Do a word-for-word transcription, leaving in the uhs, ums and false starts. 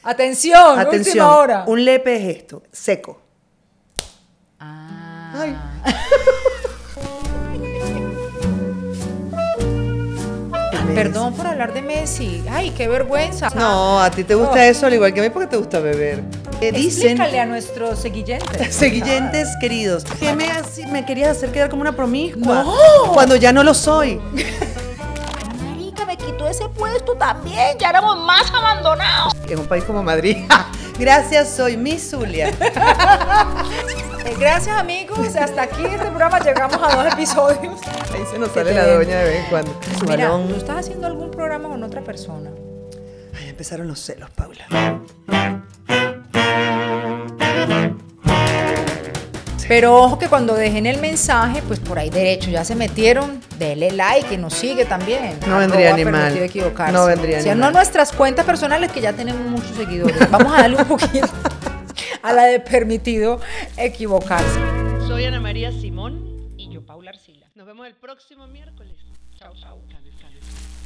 Atención, Atención, última hora. un lepe es esto, seco. Ah. Ay. Perdón por hablar de Messi. Ay, qué vergüenza. No, a ti te gusta Oh. eso al igual que a mí porque te gusta beber. ¿Qué dicen? Explícale a nuestros seguillentes. Seguillentes queridos, ¿qué me, haci- me querías hacer quedar como una promiscua? No. Cuando ya no lo soy. Marica, me quitó ese puesto también, ya éramos más abandonados. En un país como Madrid. Gracias, soy Miss Zulia. Eh, Gracias, amigos. Hasta aquí este programa llegamos a dos episodios. Ahí se nos Que sale te la den. doña de vez en cuando. Su Mira, balón. ¿tú estás haciendo algún programa con otra persona? Ay, empezaron los celos, Paula. Pero ojo que cuando dejen el mensaje, pues por ahí derecho ya se metieron, denle like y nos sigue también. No vendría Arroba ni mal. permitido equivocarse. No vendría O sea, ni no mal. nuestras cuentas personales que ya tenemos muchos seguidores. Vamos a darle un poquito a la de permitido equivocarse. Soy Ana María Simón y yo Paula Arcila. Nos vemos el próximo miércoles. Chao, chao. Cambio, cambio.